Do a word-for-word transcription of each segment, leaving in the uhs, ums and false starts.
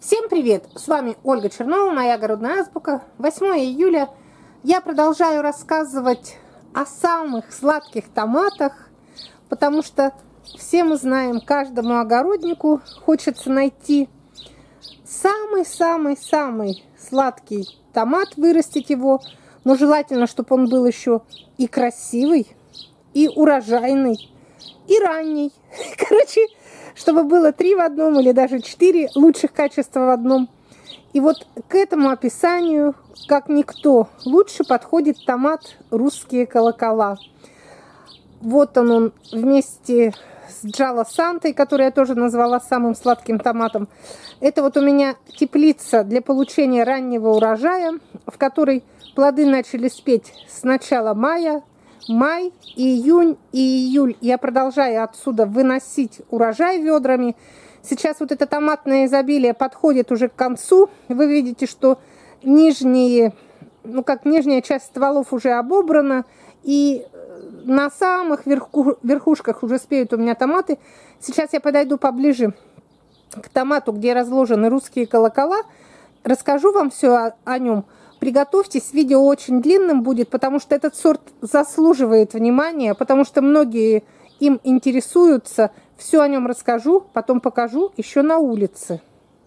Всем привет! С вами Ольга Чернова, моя огородная азбука. восьмое июля. Я продолжаю рассказывать о самых сладких томатах, потому что все мы знаем, каждому огороднику хочется найти самый-самый-самый сладкий томат, вырастить его, но желательно, чтобы он был еще и красивый, и урожайный, и ранний. Короче, чтобы было три в одном или даже четыре лучших качества в одном. И вот к этому описанию, как никто, лучше подходит томат «Русские колокола». Вот он, он вместе с Джала Сантой, который я тоже назвала самым сладким томатом. Это вот у меня теплица для получения раннего урожая, в которой плоды начали спеть с начала мая. Май, июнь и июль я продолжаю отсюда выносить урожай ведрами. Сейчас вот это томатное изобилие подходит уже к концу. Вы видите, что нижние, ну как нижняя часть стволов уже обобрана. И на самых верху, верхушках уже спеют у меня томаты. Сейчас я подойду поближе к томату, где разложены русские колокола. Расскажу вам все о, о нем. Приготовьтесь, видео очень длинным будет, потому что этот сорт заслуживает внимания, потому что многие им интересуются. Все о нем расскажу, потом покажу еще на улице.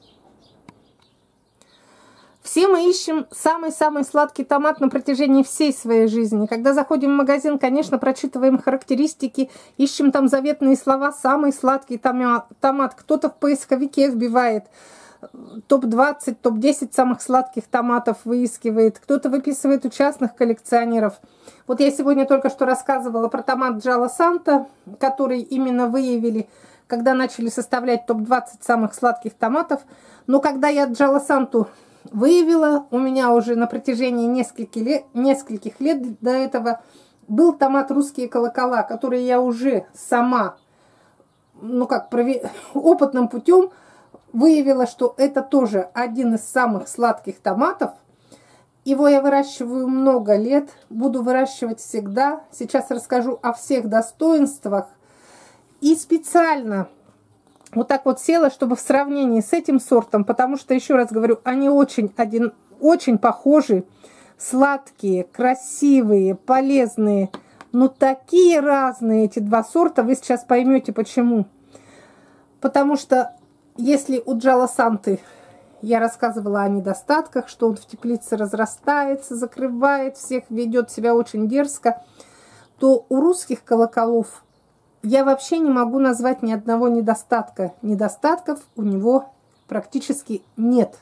Все мы ищем самый-самый сладкий томат на протяжении всей своей жизни. Когда заходим в магазин, конечно, прочитываем характеристики, ищем там заветные слова «самый сладкий томат». Кто-то в поисковике вбивает топ двадцать, топ десять самых сладких томатов выискивает. Кто-то выписывает у частных коллекционеров. Вот я сегодня только что рассказывала про томат Джала Санта, который именно выявили, когда начали составлять топ двадцать самых сладких томатов. Но когда я Джала Санту выявила, у меня уже на протяжении нескольких лет, нескольких лет до этого был томат «Русские колокола», который я уже сама, ну как, опытным путем выявила, что это тоже один из самых сладких томатов. Его я выращиваю много лет, буду выращивать всегда. Сейчас расскажу о всех достоинствах. И специально вот так вот села, чтобы в сравнении с этим сортом, потому что, еще раз говорю, они очень, один, очень похожи, сладкие, красивые, полезные. Но такие разные эти два сорта, вы сейчас поймете почему. Потому что если у Джала Санты я рассказывала о недостатках, что он в теплице разрастается, закрывает всех, ведет себя очень дерзко, то у русских колоколов я вообще не могу назвать ни одного недостатка. Недостатков у него практически нет.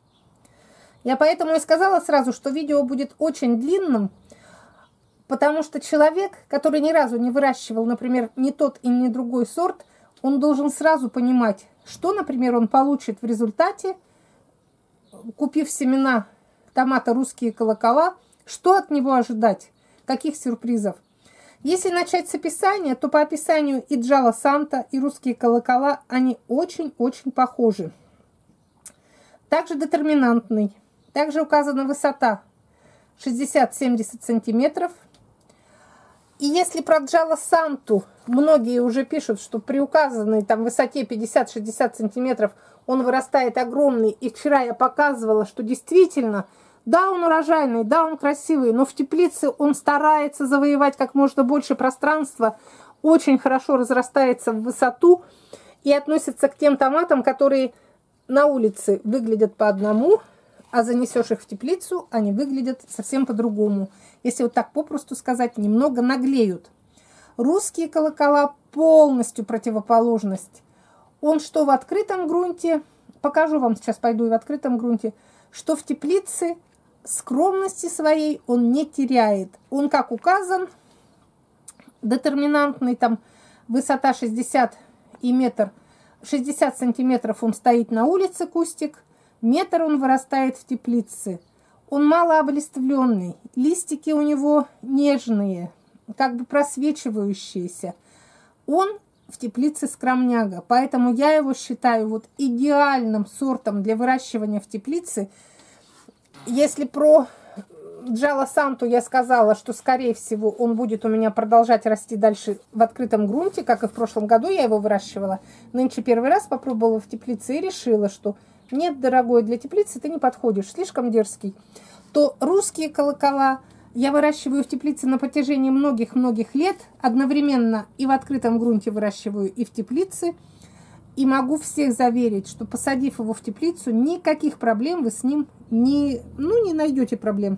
Я поэтому и сказала сразу, что видео будет очень длинным, потому что человек, который ни разу не выращивал, например, ни тот и ни другой сорт, он должен сразу понимать, что, например, он получит в результате, купив семена томата «Русские колокола», что от него ожидать, каких сюрпризов. Если начать с описания, то по описанию и Джала Санта, и «Русские колокола», они очень-очень похожи. Также детерминантный. Также указана высота шестьдесят-семьдесят сантиметров. И если про Джала Санту многие уже пишут, что при указанной там высоте пятьдесят-шестьдесят сантиметров он вырастает огромный. И вчера я показывала, что действительно, да, он урожайный, да, он красивый, но в теплице он старается завоевать как можно больше пространства, очень хорошо разрастается в высоту и относится к тем томатам, которые на улице выглядят по одному, а занесешь их в теплицу, они выглядят совсем по-другому. Если вот так попросту сказать, немного наглеют. Русские колокола полностью противоположность. Он что в открытом грунте, покажу вам сейчас, пойду и в открытом грунте, что в теплице скромности своей он не теряет. Он как указан, детерминантный, там высота шестьдесят и метр, шестьдесят сантиметров он стоит на улице, кустик. Метр он вырастает в теплице. Он малооблиственный. Листики у него нежные, как бы просвечивающиеся. Он в теплице скромняга. Поэтому я его считаю вот идеальным сортом для выращивания в теплице. Если про Джала Санту я сказала, что, скорее всего, он будет у меня продолжать расти дальше в открытом грунте, как и в прошлом году я его выращивала. Нынче первый раз попробовала в теплице и решила, что нет, дорогой, для теплицы ты не подходишь, слишком дерзкий, то русские колокола я выращиваю в теплице на протяжении многих-многих лет, одновременно и в открытом грунте выращиваю, и в теплице. И могу всех заверить, что посадив его в теплицу, никаких проблем вы с ним не, ну, не найдете проблем.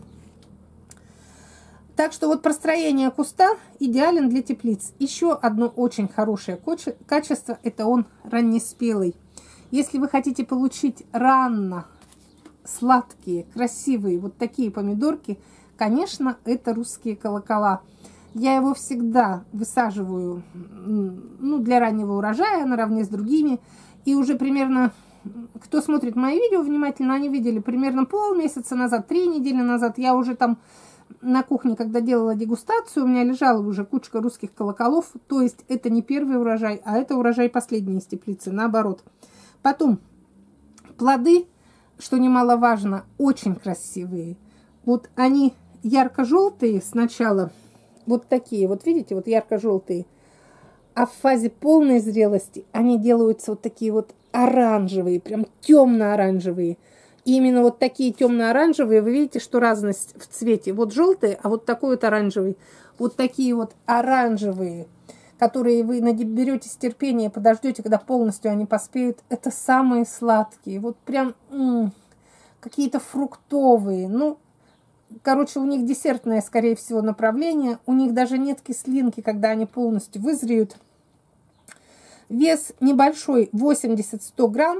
Так что вот простроение куста идеален для теплиц. Еще одно очень хорошее качество – это он раннеспелый. Если вы хотите получить рано сладкие, красивые вот такие помидорки, конечно, это русские колокола. Я его всегда высаживаю, ну, для раннего урожая наравне с другими. И уже примерно, кто смотрит мои видео внимательно, они видели примерно полмесяца назад, три недели назад, я уже там на кухне, когда делала дегустацию, у меня лежала уже кучка русских колоколов. То есть это не первый урожай, а это урожай последний из теплицы, наоборот. Потом плоды, что немаловажно, очень красивые. Вот они ярко-желтые сначала. Вот такие, вот видите, вот ярко-желтые. А в фазе полной зрелости они делаются вот такие вот оранжевые, прям темно-оранжевые. И именно вот такие темно-оранжевые, вы видите, что разность в цвете. Вот желтые, а вот такой вот оранжевый. Вот такие вот оранжевые, которые вы наберетесь терпения, подождете, когда полностью они поспеют. Это самые сладкие. Вот прям какие-то фруктовые. Ну, короче, у них десертное, скорее всего, направление. У них даже нет кислинки, когда они полностью вызреют. Вес небольшой, восемьдесят-сто грамм.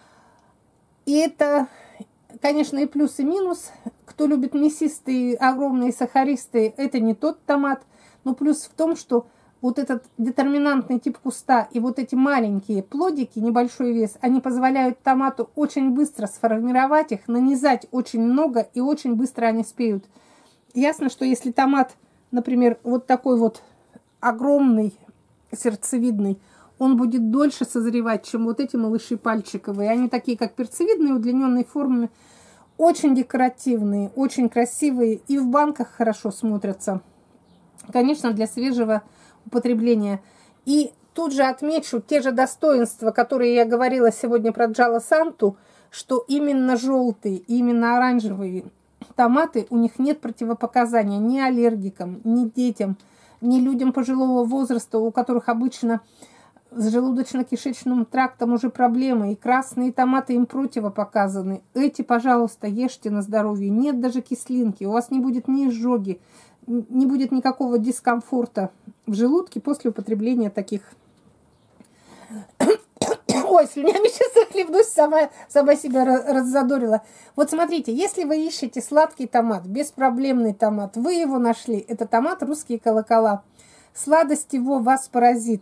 И это, конечно, и плюс, и минус. Кто любит мясистые, огромные сахаристые, это не тот томат. Но плюс в том, что вот этот детерминантный тип куста и вот эти маленькие плодики, небольшой вес, они позволяют томату очень быстро сформировать их, нанизать очень много, и очень быстро они спеют. Ясно, что если томат, например, вот такой вот огромный, сердцевидный, он будет дольше созревать, чем вот эти малыши пальчиковые. Они такие, как перцевидные, удлиненной формы, очень декоративные, очень красивые и в банках хорошо смотрятся. Конечно, для свежего употребления. И тут же отмечу те же достоинства, которые я говорила сегодня про Джало Санту, что именно желтые, именно оранжевые томаты, у них нет противопоказания ни аллергикам, ни детям, ни людям пожилого возраста, у которых обычно с желудочно-кишечным трактом уже проблемы, и красные томаты им противопоказаны. Эти, пожалуйста, ешьте на здоровье. Нет даже кислинки, у вас не будет ни изжоги, не будет никакого дискомфорта в желудке после употребления таких. Ой, слюнями сейчас захлебнусь, сама, сама себя раззадорила. Вот смотрите, если вы ищете сладкий томат, беспроблемный томат, вы его нашли. Это томат русские колокола. Сладость его вас поразит.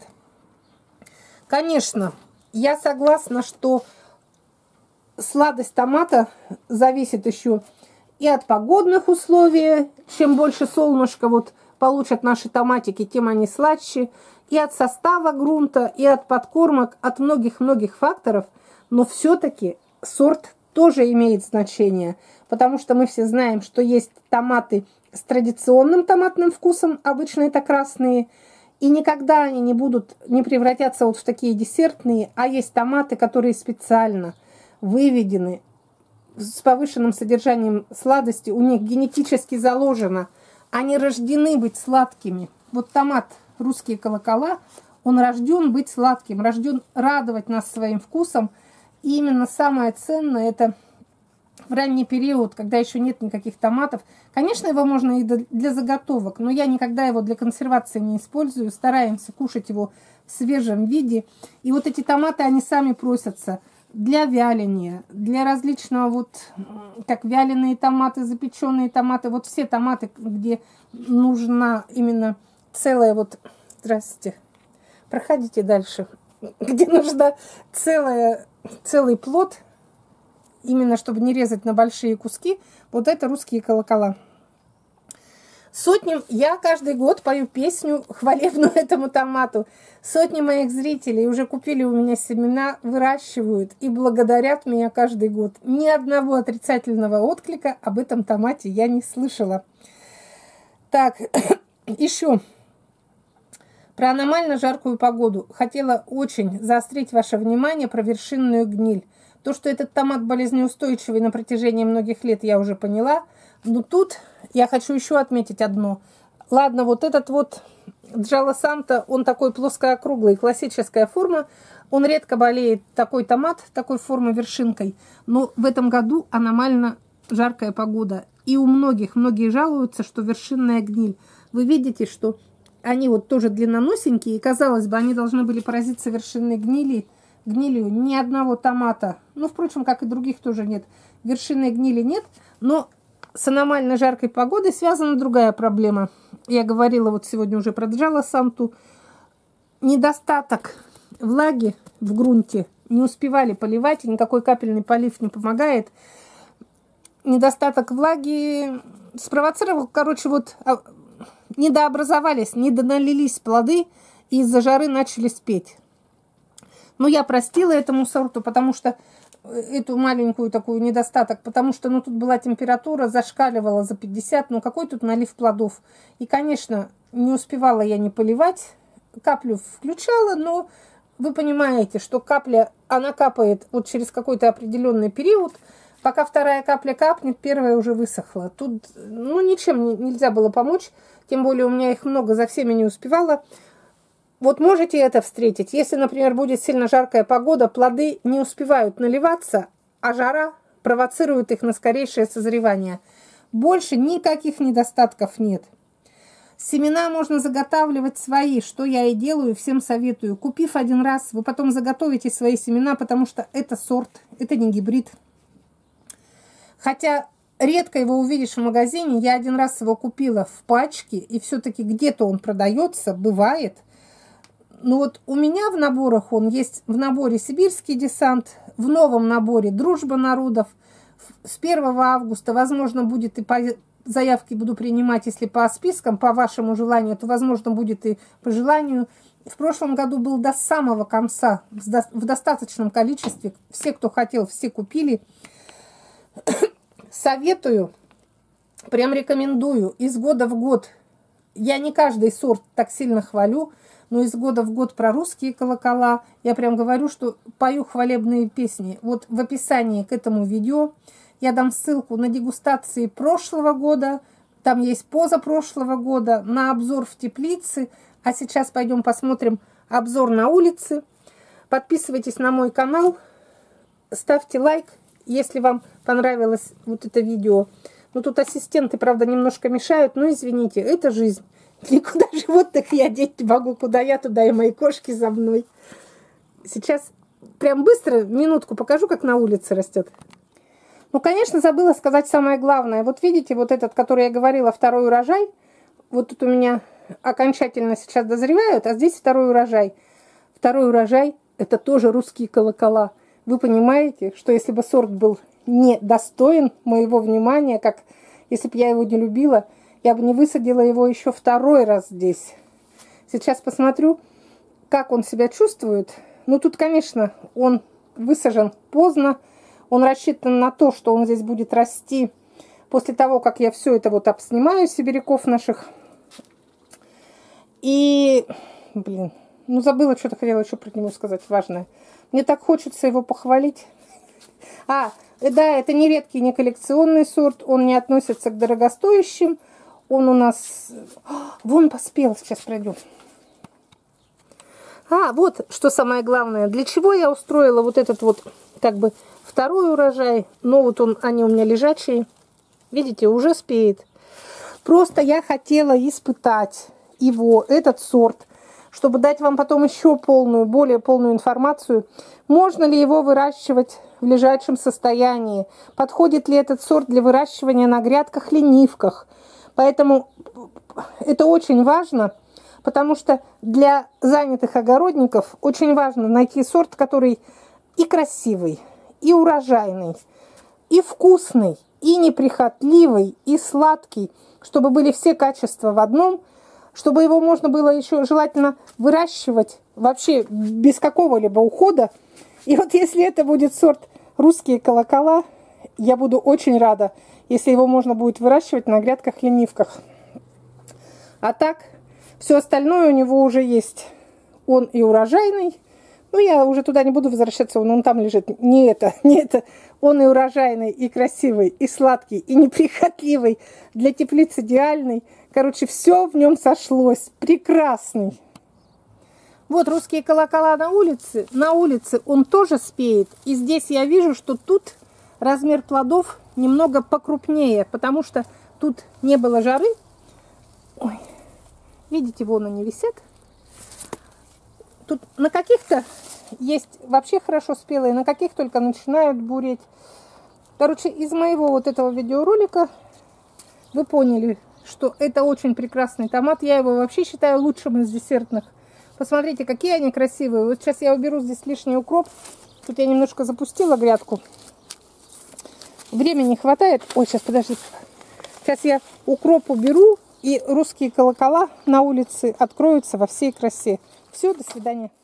Конечно, я согласна, что сладость томата зависит еще и от погодных условий. Чем больше солнышка вот получат наши томатики, тем они сладче. И от состава грунта, и от подкормок, от многих-многих факторов. Но все-таки сорт тоже имеет значение. Потому что мы все знаем, что есть томаты с традиционным томатным вкусом, обычно это красные. И никогда они не будут, не превратятся вот в такие десертные. А есть томаты, которые специально выведены с повышенным содержанием сладости. У них генетически заложено. Они рождены быть сладкими. Вот томат русские колокола, он рожден быть сладким, рожден радовать нас своим вкусом. И именно самое ценное это в ранний период, когда еще нет никаких томатов. Конечно, его можно и для заготовок, но я никогда его для консервации не использую. Стараемся кушать его в свежем виде. И вот эти томаты, они сами просятся для вяления, для различного, вот как вяленые томаты, запеченные томаты. Вот все томаты, где нужна именно целая вот... Здравствуйте. Проходите дальше. Где нужна целая, целый плод, именно чтобы не резать на большие куски, вот это русские колокола. Сотням я каждый год пою песню хвалебную этому томату. Сотни моих зрителей уже купили у меня семена, выращивают и благодарят меня каждый год. Ни одного отрицательного отклика об этом томате я не слышала. Так, еще про аномально жаркую погоду. Хотела очень заострить ваше внимание про вершинную гниль. То, что этот томат болезнеустойчивый на протяжении многих лет, я уже поняла. Но тут я хочу еще отметить одно. Ладно, вот этот вот Джала Санта, он такой плоско-округлый, классическая форма. Он редко болеет, такой томат, такой формы вершинкой. Но в этом году аномально жаркая погода. И у многих, многие жалуются, что вершинная гниль. Вы видите, что они вот тоже длинноносенькие. И, казалось бы, они должны были поразиться вершинной гнили. Гнилью ни одного томата, ну, впрочем, как и других тоже нет, вершинной гнили нет, но с аномально жаркой погодой связана другая проблема. Я говорила вот сегодня уже про Джала Санту. Недостаток влаги в грунте, не успевали поливать, и никакой капельный полив не помогает. Недостаток влаги спровоцировал, короче, вот недообразовались, недоналились плоды, и из-за жары начали спеть. Но я простила этому сорту, потому что эту маленькую такую недостаток, потому что, ну, тут была температура, зашкаливала за пятьдесят, ну, какой тут налив плодов. И, конечно, не успевала я не поливать, каплю включала, но вы понимаете, что капля, она капает вот через какой-то определенный период, пока вторая капля капнет, первая уже высохла. Тут, ну, ничем нельзя было помочь, тем более у меня их много, за всеми не успевала. Вот можете это встретить. Если, например, будет сильно жаркая погода, плоды не успевают наливаться, а жара провоцирует их на скорейшее созревание. Больше никаких недостатков нет. Семена можно заготавливать свои, что я и делаю, всем советую. Купив один раз, вы потом заготовите свои семена, потому что это сорт, это не гибрид. Хотя редко его увидишь в магазине, я один раз его купила в пачке, и все-таки где-то он продается, бывает. Ну вот у меня в наборах он есть, в наборе «Сибирский десант», в новом наборе «Дружба народов». С первого августа, возможно, будет и по заявке буду принимать, если по спискам, по вашему желанию, то, возможно, будет и по желанию. В прошлом году был до самого конца, в достаточном количестве. Все, кто хотел, все купили. Советую, прям рекомендую, из года в год. Я не каждый сорт так сильно хвалю, но из года в год про русские колокола я прям говорю, что пою хвалебные песни. Вот в описании к этому видео я дам ссылку на дегустации прошлого года, там есть позапрошлого года, на обзор в теплице. А сейчас пойдем посмотрим обзор на улице. Подписывайтесь на мой канал, ставьте лайк, если вам понравилось вот это видео. Ну, тут ассистенты, правда, немножко мешают, но извините, это жизнь. Никуда животных я деть не могу, куда я, туда и мои кошки за мной. Сейчас прям быстро, минутку покажу, как на улице растет. Ну, конечно, забыла сказать самое главное. Вот видите, вот этот, который я говорила, второй урожай. Вот тут у меня окончательно сейчас дозревают, а здесь второй урожай. Второй урожай – это тоже русские колокола. Вы понимаете, что если бы сорт был не достоин моего внимания, как если бы я его не любила, я бы не высадила его еще второй раз здесь. Сейчас посмотрю, как он себя чувствует. Ну, тут, конечно, он высажен поздно. Он рассчитан на то, что он здесь будет расти после того, как я все это вот обснимаю, сибиряков наших. И, блин, ну забыла, что-то хотела еще про него сказать важное. Мне так хочется его похвалить. А, да, это не редкий, не коллекционный сорт. Он не относится к дорогостоящим. Он у нас... Вон поспел, сейчас пройдем. А, вот, что самое главное. Для чего я устроила вот этот вот, как бы, второй урожай. Ну, вот он, они у меня лежачие. Видите, уже спеет. Просто я хотела испытать его, этот сорт, чтобы дать вам потом еще полную, более полную информацию. Можно ли его выращивать в лежачем состоянии? Подходит ли этот сорт для выращивания на грядках-ленивках? Поэтому это очень важно, потому что для занятых огородников очень важно найти сорт, который и красивый, и урожайный, и вкусный, и неприхотливый, и сладкий, чтобы были все качества в одном, чтобы его можно было еще желательно выращивать вообще без какого-либо ухода. И вот если это будет сорт русские колокола, я буду очень рада, если его можно будет выращивать на грядках-ленивках. А так, все остальное у него уже есть. Он и урожайный, Ну, я уже туда не буду возвращаться, он, он там лежит. Не это, не это. Он и урожайный, и красивый, и сладкий, и неприхотливый. Для теплиц идеальный. Короче, все в нем сошлось. Прекрасный. Вот русские колокола на улице. На улице он тоже спеет. И здесь я вижу, что тут размер плодов немного покрупнее, потому что тут не было жары. Ой, видите, вон они висят. Тут на каких-то есть вообще хорошо спелые, на каких только начинают буреть. Короче, из моего вот этого видеоролика вы поняли, что это очень прекрасный томат. Я его вообще считаю лучшим из десертных. Посмотрите, какие они красивые. Вот сейчас я уберу здесь лишний укроп. Тут я немножко запустила грядку. Времени не хватает. Ой, сейчас, подождите. Сейчас я укроп уберу, и русские колокола на улице откроются во всей красе. Все, до свидания.